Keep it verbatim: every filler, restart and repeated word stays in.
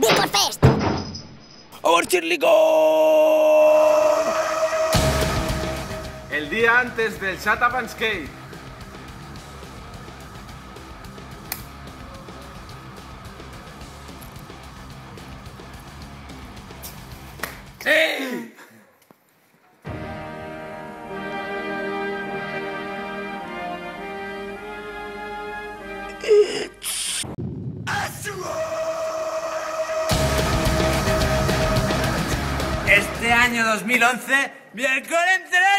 Beacon Fest. ¡Our Chirlicón! El día antes del Shut Up and Skate. ¡Sí! Este año dos mil once, miércoles entre